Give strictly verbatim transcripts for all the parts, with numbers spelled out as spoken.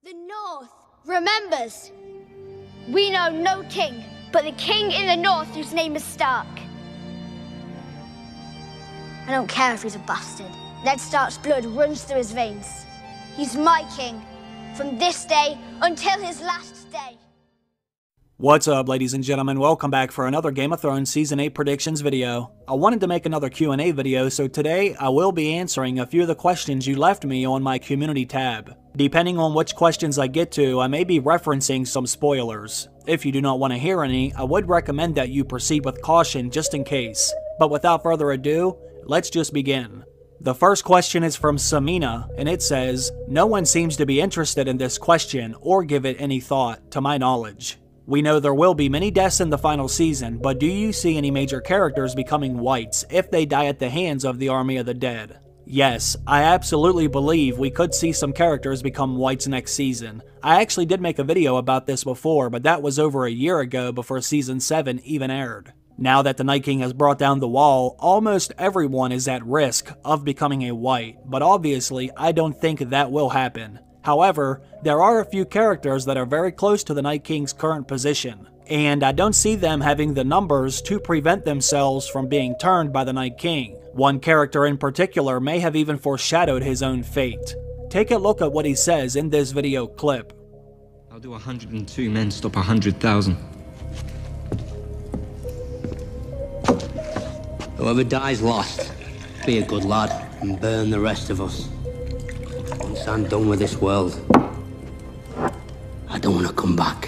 The North remembers. We know no king, but the king in the North whose name is Stark. I don't care if he's a bastard. Ned Stark's blood runs through his veins. He's my king, from this day until his last day. What's up, ladies and gentlemen? Welcome back for another Game of Thrones Season eight predictions video. I wanted to make another Q and A video, so today I will be answering a few of the questions you left me on my community tab. Depending on which questions I get to, I may be referencing some spoilers. If you do not want to hear any, I would recommend that you proceed with caution just in case. But without further ado, let's just begin. The first question is from Samina, and it says, "No one seems to be interested in this question or give it any thought, to my knowledge. We know there will be many deaths in the final season, but do you see any major characters becoming whites if they die at the hands of the Army of the Dead?" Yes, I absolutely believe we could see some characters become whites next season. I actually did make a video about this before, but that was over a year ago before Season seven even aired. Now that the Night King has brought down the wall, almost everyone is at risk of becoming a white, but obviously I don't think that will happen. However, there are a few characters that are very close to the Night King's current position, and I don't see them having the numbers to prevent themselves from being turned by the Night King. One character in particular may have even foreshadowed his own fate. Take a look at what he says in this video clip. "I'll do one hundred and two men stop one hundred thousand. Whoever dies lost. Be a good lad and burn the rest of us. Once I'm done with this world, I don't want to come back."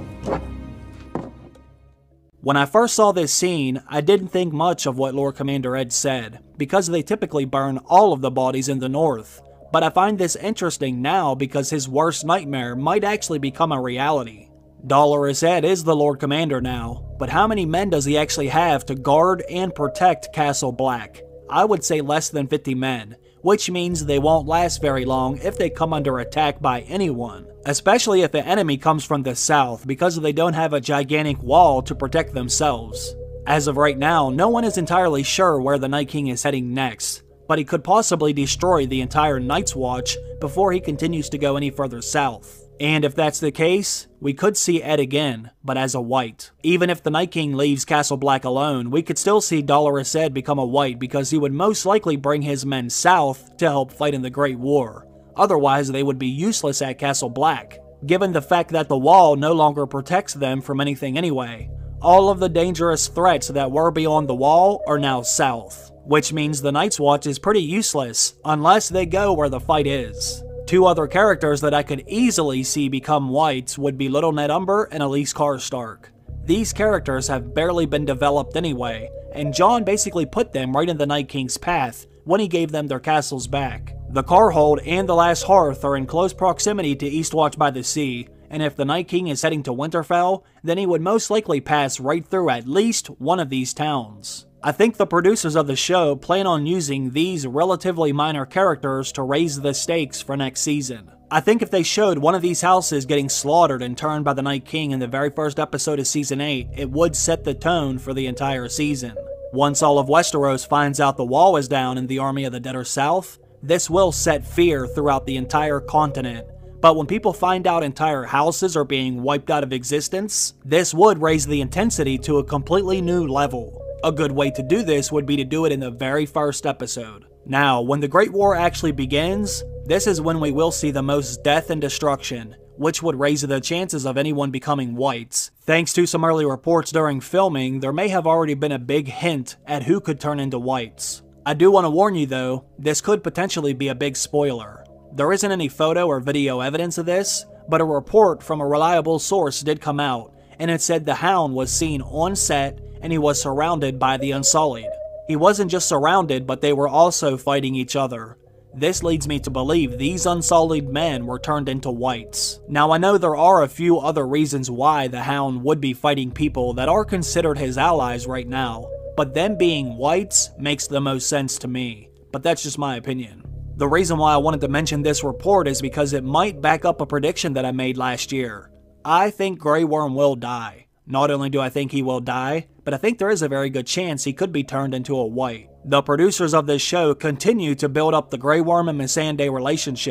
When I first saw this scene, I didn't think much of what Lord Commander Ed said, because they typically burn all of the bodies in the North. But I find this interesting now because his worst nightmare might actually become a reality. Dolorous Ed is the Lord Commander now, but how many men does he actually have to guard and protect Castle Black? I would say less than fifty men, which means they won't last very long if they come under attack by anyone, especially if the enemy comes from the south because they don't have a gigantic wall to protect themselves. As of right now, no one is entirely sure where the Night King is heading next, but he could possibly destroy the entire Night's Watch before he continues to go any further south. And if that's the case, we could see Ed again, but as a white. Even if the Night King leaves Castle Black alone, we could still see Dolorous Ed become a white because he would most likely bring his men south to help fight in the Great War. Otherwise, they would be useless at Castle Black, given the fact that the wall no longer protects them from anything anyway. All of the dangerous threats that were beyond the wall are now south, which means the Night's Watch is pretty useless unless they go where the fight is. Two other characters that I could easily see become whites would be Little Ned Umber and Elise Karstark. These characters have barely been developed anyway, and Jon basically put them right in the Night King's path when he gave them their castles back. The Carhold and the Last Hearth are in close proximity to Eastwatch by the Sea, and if the Night King is heading to Winterfell, then he would most likely pass right through at least one of these towns. I think the producers of the show plan on using these relatively minor characters to raise the stakes for next season. I think if they showed one of these houses getting slaughtered and turned by the Night King in the very first episode of Season eight, it would set the tone for the entire season. Once all of Westeros finds out the wall is down and the Army of the Dead are south, this will set fear throughout the entire continent. But when people find out entire houses are being wiped out of existence, this would raise the intensity to a completely new level. A good way to do this would be to do it in the very first episode. Now, when the Great War actually begins, this is when we will see the most death and destruction, which would raise the chances of anyone becoming whites. Thanks to some early reports during filming, there may have already been a big hint at who could turn into whites. I do want to warn you though, this could potentially be a big spoiler. There isn't any photo or video evidence of this, but a report from a reliable source did come out, and it said the Hound was seen on set and he was surrounded by the Unsullied. He wasn't just surrounded, but they were also fighting each other. This leads me to believe these Unsullied men were turned into whites. Now I know there are a few other reasons why the Hound would be fighting people that are considered his allies right now, but them being whites makes the most sense to me, but that's just my opinion. The reason why I wanted to mention this report is because it might back up a prediction that I made last year. I think Grey Worm will die. Not only do I think he will die, but I think there is a very good chance he could be turned into a white. The producers of this show continue to build up the Grey Worm and Missandei relationship,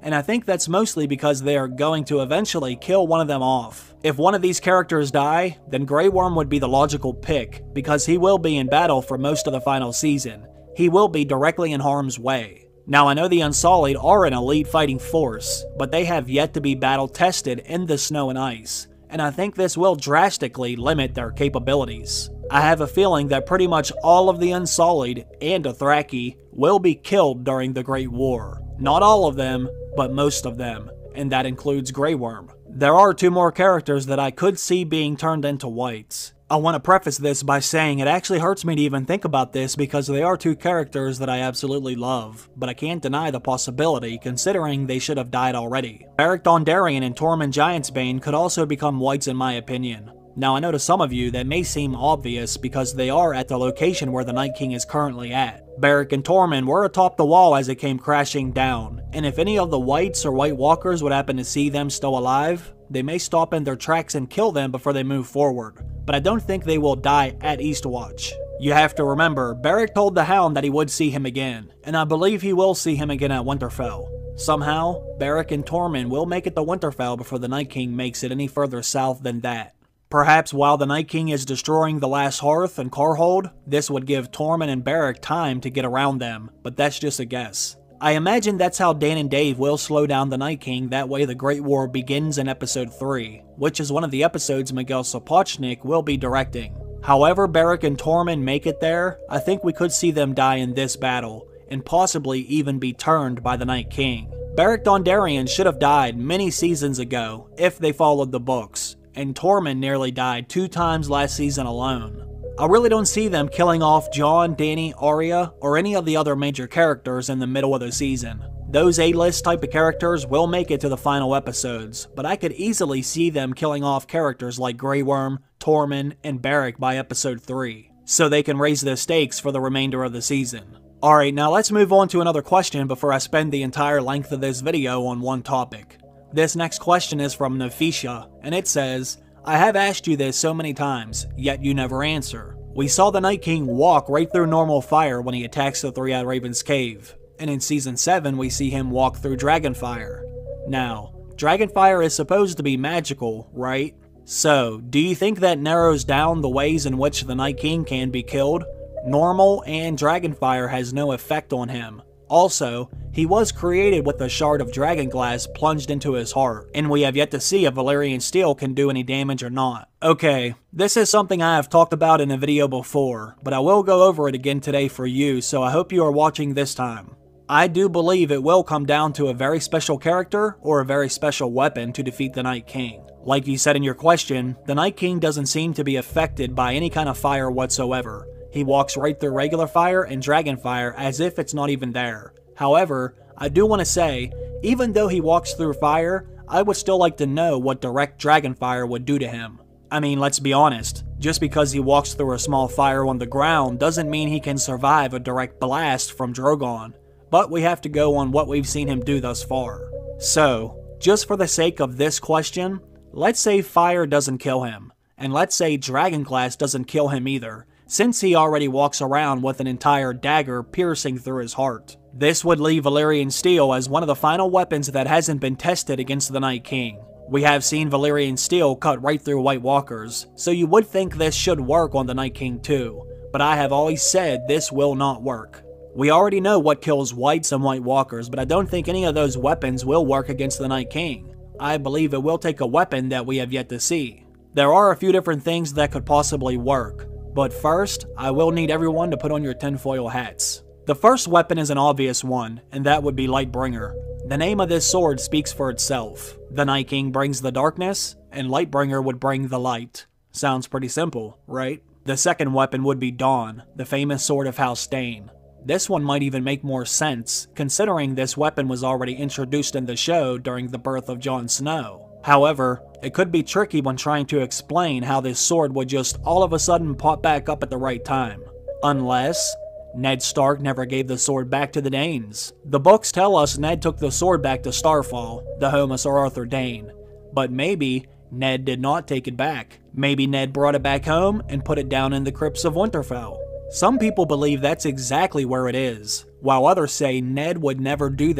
and I think that's mostly because they are going to eventually kill one of them off. If one of these characters die, then Grey Worm would be the logical pick, because he will be in battle for most of the final season. He will be directly in harm's way. Now, I know the Unsullied are an elite fighting force, but they have yet to be battle tested in the snow and ice, and I think this will drastically limit their capabilities. I have a feeling that pretty much all of the Unsullied and Dothraki will be killed during the Great War. Not all of them, but most of them, and that includes Grey Worm. There are two more characters that I could see being turned into whites. I want to preface this by saying it actually hurts me to even think about this because they are two characters that I absolutely love, but I can't deny the possibility considering they should have died already. Beric Dondarrion and Tormund Giantsbane could also become whites in my opinion. Now I know to some of you that may seem obvious because they are at the location where the Night King is currently at. Beric and Tormund were atop the wall as it came crashing down, and if any of the whites or White Walkers would happen to see them still alive, they may stop in their tracks and kill them before they move forward. But I don't think they will die at Eastwatch. You have to remember, Beric told the Hound that he would see him again, and I believe he will see him again at Winterfell. Somehow, Beric and Tormund will make it to Winterfell before the Night King makes it any further south than that. Perhaps while the Night King is destroying the Last Hearth and Carhold, this would give Tormund and Beric time to get around them, but that's just a guess. I imagine that's how Dan and Dave will slow down the Night King, that way the Great War begins in episode three, which is one of the episodes Miguel Sapochnik will be directing. However Beric and Tormund make it there, I think we could see them die in this battle, and possibly even be turned by the Night King. Beric Dondarrion should have died many seasons ago, if they followed the books, and Tormund nearly died two times last season alone. I really don't see them killing off Jon, Dany, Arya, or any of the other major characters in the middle of the season. Those A-list type of characters will make it to the final episodes, but I could easily see them killing off characters like Grey Worm, Tormund, and Beric by episode three, so they can raise the stakes for the remainder of the season. Alright, now let's move on to another question before I spend the entire length of this video on one topic. This next question is from Nefisha, and it says, I have asked you this so many times, yet you never answer. We saw the Night King walk right through normal fire when he attacks the Three-Eyed Raven's cave, and in Season seven we see him walk through Dragonfire. Now, Dragonfire is supposed to be magical, right? So, do you think that narrows down the ways in which the Night King can be killed? Normal and Dragonfire has no effect on him. Also, he was created with a shard of dragonglass plunged into his heart, and we have yet to see if Valyrian steel can do any damage or not. Okay, this is something I have talked about in a video before, but I will go over it again today for you, so I hope you are watching this time. I do believe it will come down to a very special character or a very special weapon to defeat the Night King. Like you said in your question, the Night King doesn't seem to be affected by any kind of fire whatsoever. He walks right through regular fire and Dragonfire as if it's not even there. However, I do want to say, even though he walks through fire, I would still like to know what direct Dragonfire would do to him. I mean, let's be honest, just because he walks through a small fire on the ground doesn't mean he can survive a direct blast from Drogon, but we have to go on what we've seen him do thus far. So, just for the sake of this question, let's say fire doesn't kill him, and let's say Dragonglass doesn't kill him either, since he already walks around with an entire dagger piercing through his heart. This would leave Valyrian steel as one of the final weapons that hasn't been tested against the Night King. We have seen Valyrian steel cut right through White Walkers, so you would think this should work on the Night King too, but I have always said this will not work. We already know what kills Whites and White Walkers, but I don't think any of those weapons will work against the Night King. I believe it will take a weapon that we have yet to see. There are a few different things that could possibly work, but first, I will need everyone to put on your tinfoil hats. The first weapon is an obvious one, and that would be Lightbringer. The name of this sword speaks for itself. The Night King brings the darkness, and Lightbringer would bring the light. Sounds pretty simple, right? The second weapon would be Dawn, the famous sword of House Dane. This one might even make more sense, considering this weapon was already introduced in the show during the birth of Jon Snow. However, it could be tricky when trying to explain how this sword would just all of a sudden pop back up at the right time. Unless Ned Stark never gave the sword back to the Danes. The books tell us Ned took the sword back to Starfall, the home of Sir Arthur Dayne. But maybe Ned did not take it back. Maybe Ned brought it back home and put it down in the crypts of Winterfell. Some people believe that's exactly where it is, while others say Ned would never do that.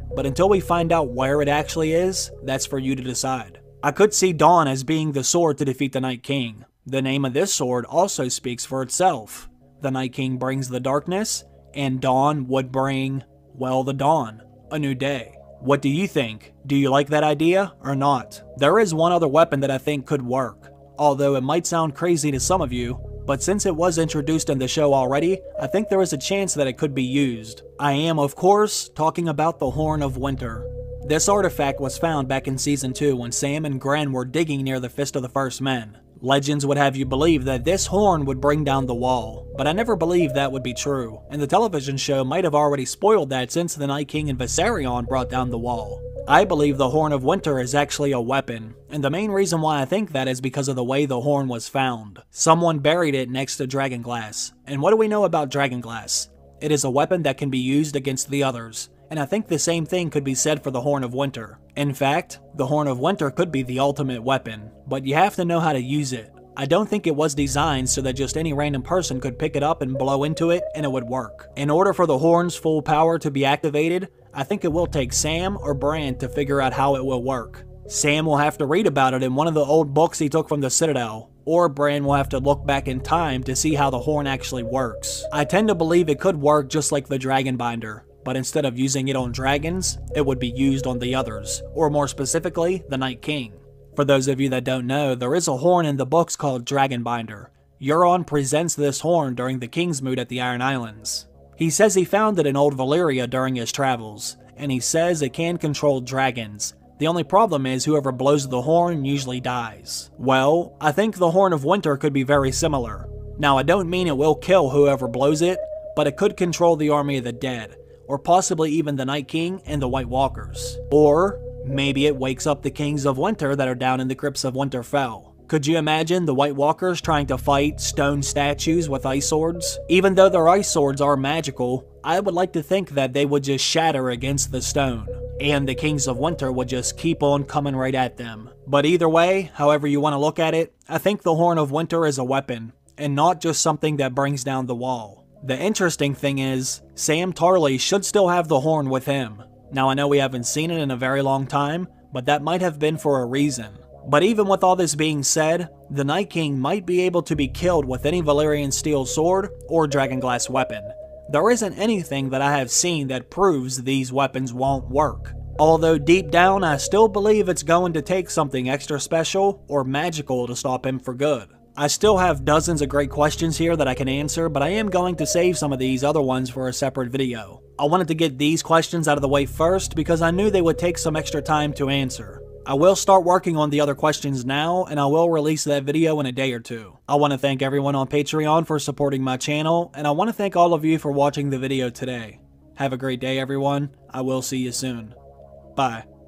but until we find out where it actually is, that's for you to decide. I could see Dawn as being the sword to defeat the Night King. The name of this sword also speaks for itself. The Night King brings the darkness, and Dawn would bring, well, the dawn, a new day. What do you think? Do you like that idea or not? There is one other weapon that I think could work, although it might sound crazy to some of you, but since it was introduced in the show already, I think there is a chance that it could be used. I am, of course, talking about the Horn of Winter. This artifact was found back in Season two when Sam and Gren were digging near the Fist of the First Men. Legends would have you believe that this horn would bring down the wall, but I never believed that would be true, and the television show might have already spoiled that since the Night King and Viserion brought down the wall. I believe the Horn of Winter is actually a weapon, and the main reason why I think that is because of the way the horn was found. Someone buried it next to Dragonglass, and what do we know about Dragonglass? It is a weapon that can be used against the others, and I think the same thing could be said for the Horn of Winter. In fact, the Horn of Winter could be the ultimate weapon, but you have to know how to use it. I don't think it was designed so that just any random person could pick it up and blow into it and it would work. In order for the horn's full power to be activated, I think it will take Sam or Bran to figure out how it will work. Sam will have to read about it in one of the old books he took from the Citadel, or Bran will have to look back in time to see how the horn actually works. I tend to believe it could work just like the Dragon Binder, but instead of using it on dragons, it would be used on the others, or more specifically, the Night King. For those of you that don't know, there is a horn in the books called Dragon Binder. Euron presents this horn during the Kingsmoot at the Iron Islands. He says he found it in Old Valyria during his travels, and he says it can control dragons. The only problem is whoever blows the horn usually dies. Well, I think the Horn of Winter could be very similar. Now, I don't mean it will kill whoever blows it, but it could control the army of the dead, or possibly even the Night King and the White Walkers. Or maybe it wakes up the Kings of Winter that are down in the crypts of Winterfell. Could you imagine the White Walkers trying to fight stone statues with ice swords? Even though their ice swords are magical, I would like to think that they would just shatter against the stone, and the Kings of Winter would just keep on coming right at them. But either way, however you want to look at it, I think the Horn of Winter is a weapon, and not just something that brings down the wall. The interesting thing is, Sam Tarly should still have the horn with him. Now I know we haven't seen it in a very long time, but that might have been for a reason. But even with all this being said, the Night King might be able to be killed with any Valyrian steel sword or Dragonglass weapon. There isn't anything that I have seen that proves these weapons won't work. Although deep down I still believe it's going to take something extra special or magical to stop him for good. I still have dozens of great questions here that I can answer, but I am going to save some of these other ones for a separate video. I wanted to get these questions out of the way first because I knew they would take some extra time to answer. I will start working on the other questions now, and I will release that video in a day or two. I want to thank everyone on Patreon for supporting my channel, and I want to thank all of you for watching the video today. Have a great day, everyone. I will see you soon. Bye.